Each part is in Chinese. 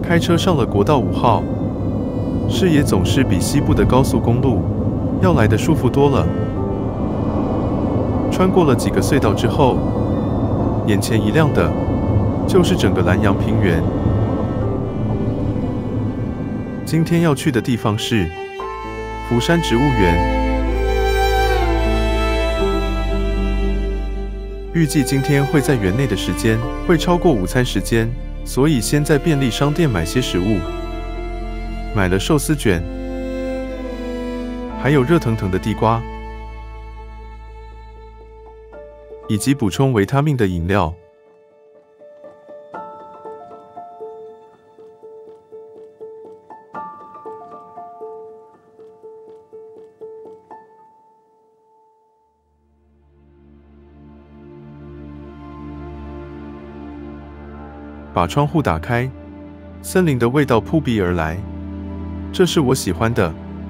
开车上了国道5号，视野总是比西部的高速公路要来的舒服多了。穿过了几个隧道之后，眼前一亮的就是整个南阳平原。今天要去的地方是福山植物园。预计今天会在园内的时间会超过午餐时间，所以先在便利商店买些食物，买了寿司卷，还有热腾腾的地瓜，以及补充维他命的饮料。把窗户打开，森林的味道扑鼻而来，这是我喜欢的。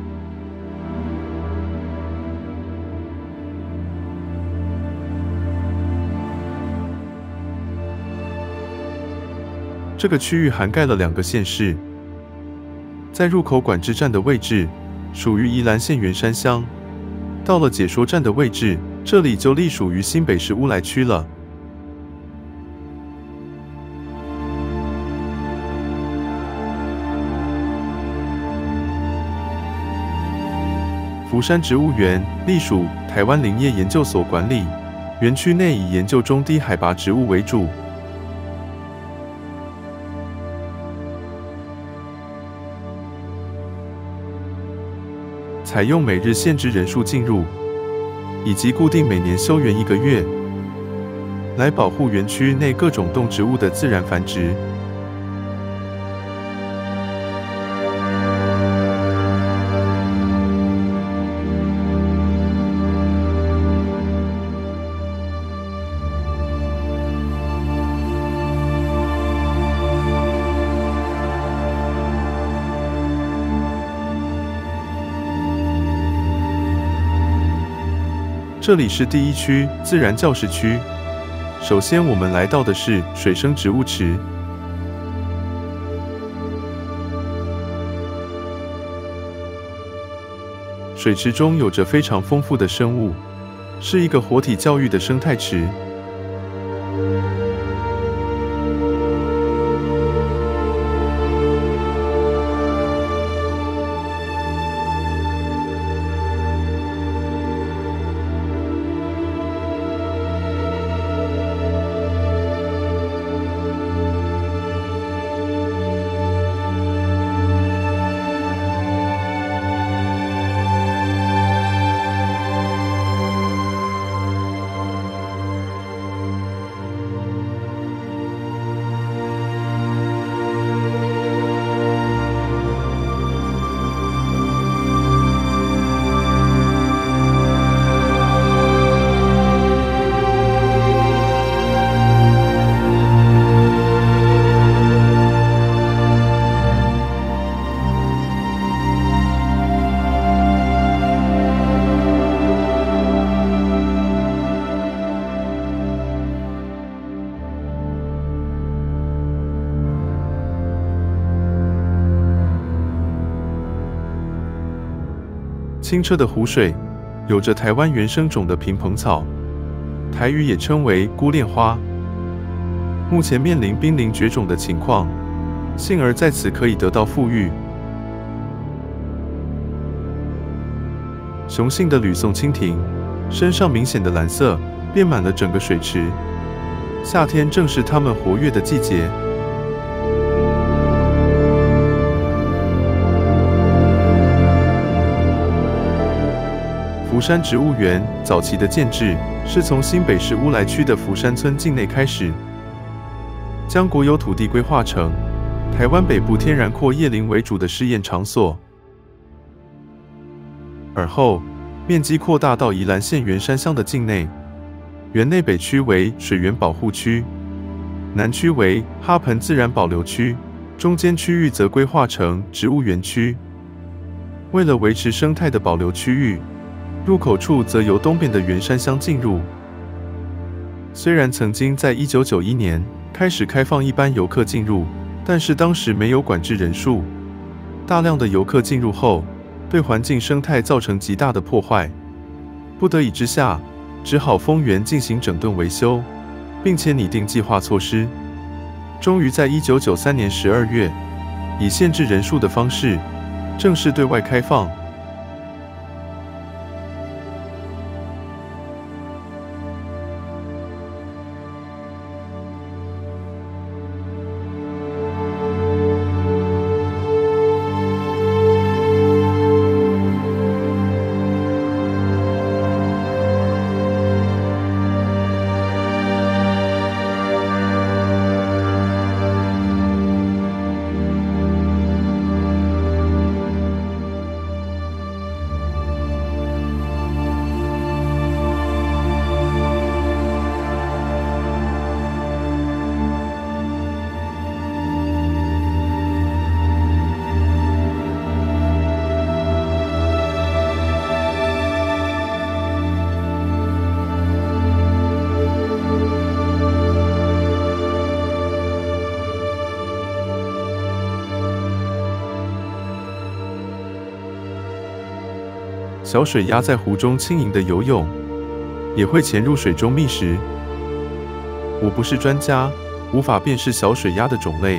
这个区域涵盖了2个县市，在入口管制站的位置属于宜兰县员山乡，到了解说站的位置，这里就隶属于新北市乌来区了。福山植物园隶属台湾林业研究所管理，园区内以研究中低海拔植物为主。采用每日限制人数进入，以及固定每年休园1个月，来保护园区内各种动植物的自然繁殖。这里是第1区自然教室区。首先，我们来到的是水生植物池。水池中有着非常丰富的生物，是一个活体教育的生态池。清澈的湖水有着台湾原生种的萍蓬草，台语也称为孤恋花，目前面临濒临绝种的情况，幸而在此可以得到富裕。雄性的吕宋蜻蜓身上明显的蓝色遍满了整个水池，夏天正是它们活跃的季节。福山植物园早期的建制是从新北市乌来区的福山村境内开始，将国有土地规划成台湾北部天然阔叶林为主的试验场所，而后面积扩大到宜兰县员山乡的境内。园内北区为水源保护区，南区为哈盆自然保留区，中间区域则规划成植物园区。为了维持生态的保留区域，入口处则由东边的员山乡进入。虽然曾经在1991年开始开放一般游客进入， 但是当时没有管制人数，大量的游客进入后，对环境生态造成极大的破坏。不得已之下，只好封园进行整顿维修，并且拟定计划措施。终于在1993年12月，以限制人数的方式正式对外开放。小水鸭在湖中轻盈地游泳，也会潜入水中觅食。我不是专家，无法辨识小水鸭的种类。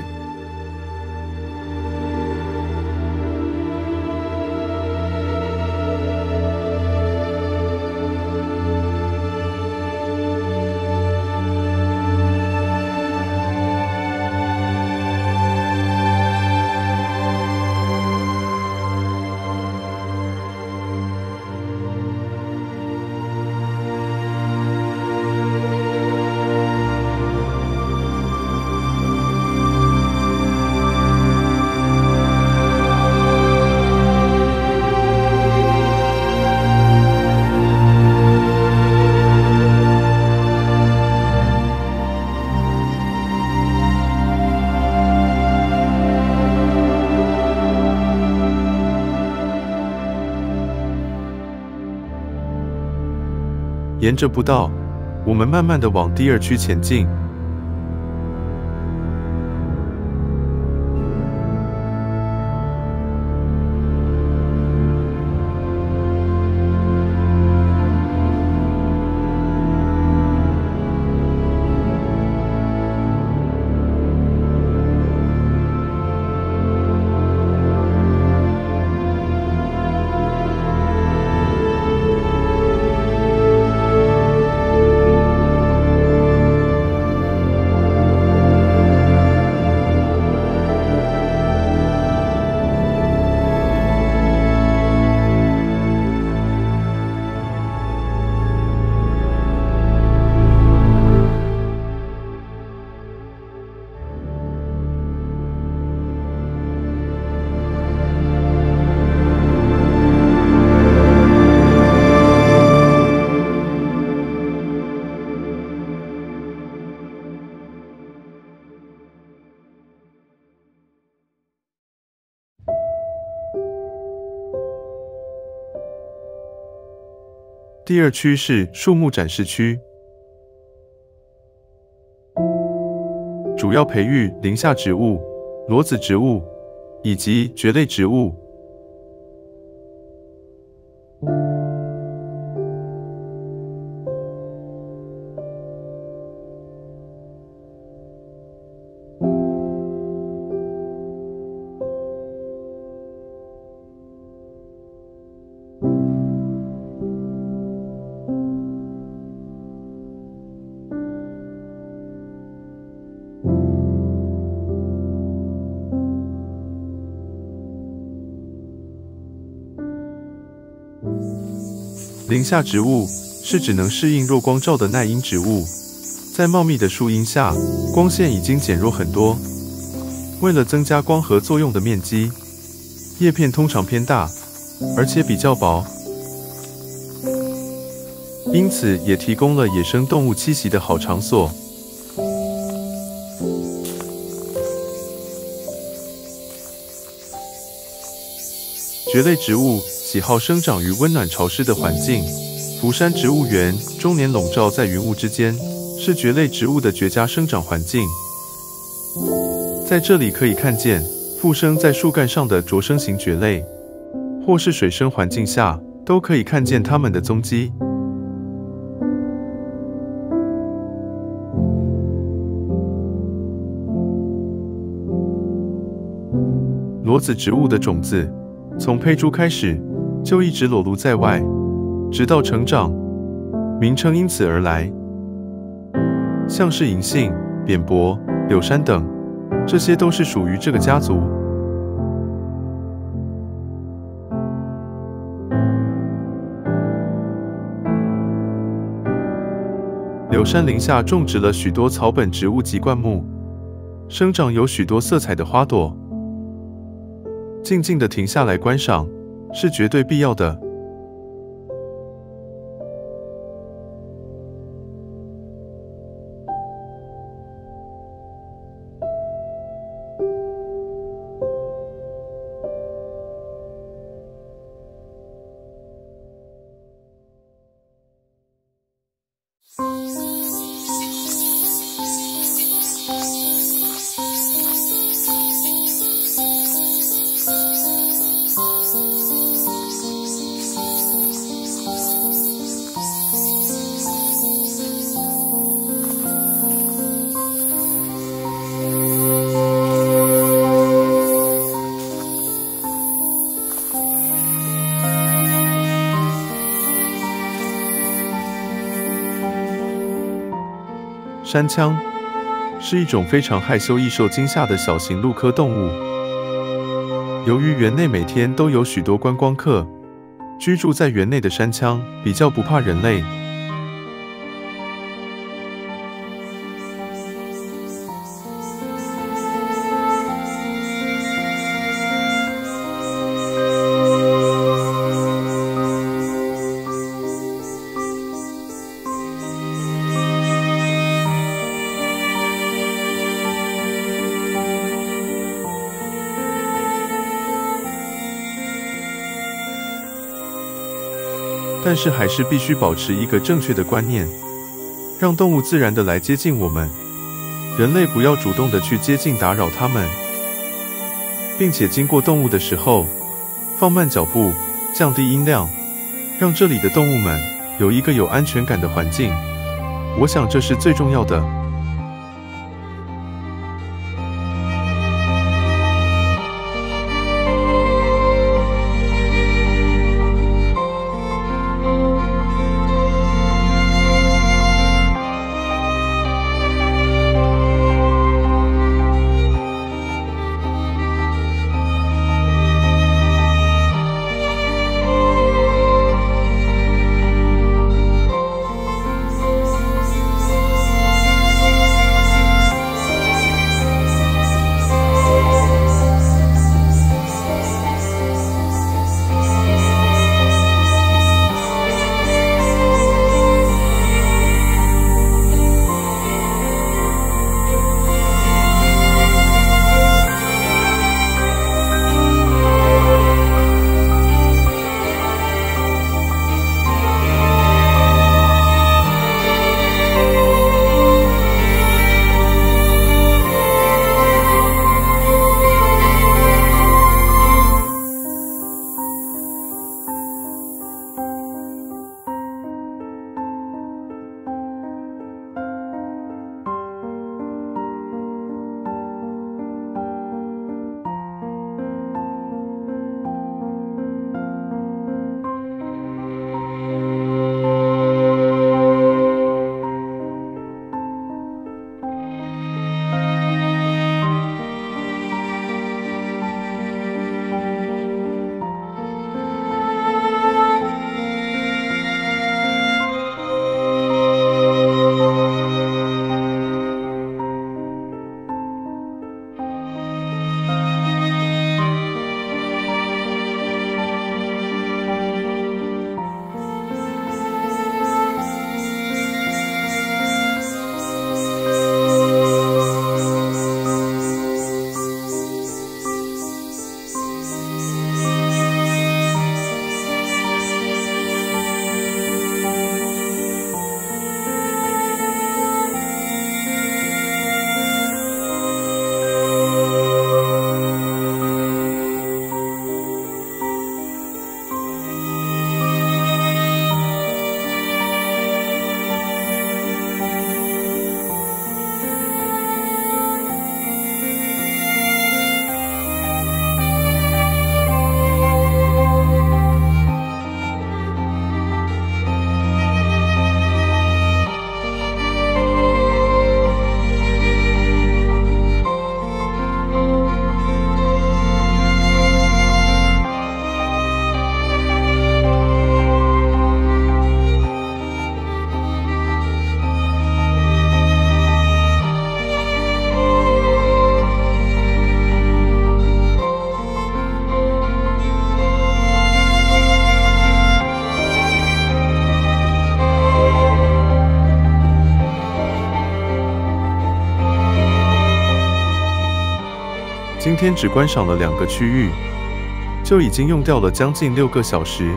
沿着步道，我们慢慢地往第二区前进。第二区是树木展示区，主要培育林下植物、裸子植物以及蕨类植物。林下植物是指能适应弱光照的耐阴植物，在茂密的树荫下，光线已经减弱很多。为了增加光合作用的面积，叶片通常偏大，而且比较薄，因此也提供了野生动物栖息的好场所。蕨类植物喜好生长于温暖潮湿的环境，福山植物园终年笼罩在云雾之间，是蕨类植物的绝佳生长环境。 在这里可以看见附生在树干上的着生型蕨类，或是水生环境下都可以看见它们的踪迹。裸子植物的种子从胚珠开始就一直裸露在外，直到成长，名称因此而来。像是银杏、扁柏、柳杉等，这些都是属于这个家族。柳杉林下种植了许多草本植物及灌木，生长有许多色彩的花朵。静静地停下来观赏，是绝对必要的。山羌是一种非常害羞易受惊吓的小型陆科动物。由于园内每天都有许多观光客，居住在园内的山羌比较不怕人类。但是还是必须保持一个正确的观念，让动物自然地来接近我们，人类不要主动地去接近打扰它们，并且经过动物的时候，放慢脚步，降低音量，让这里的动物们有一个有安全感的环境。我想这是最重要的。 今天只观赏了2个区域，就已经用掉了将近6个小时。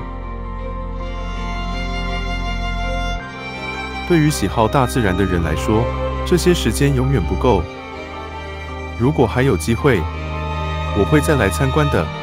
对于喜好大自然的人来说，这些时间永远不够。如果还有机会，我会再来参观的。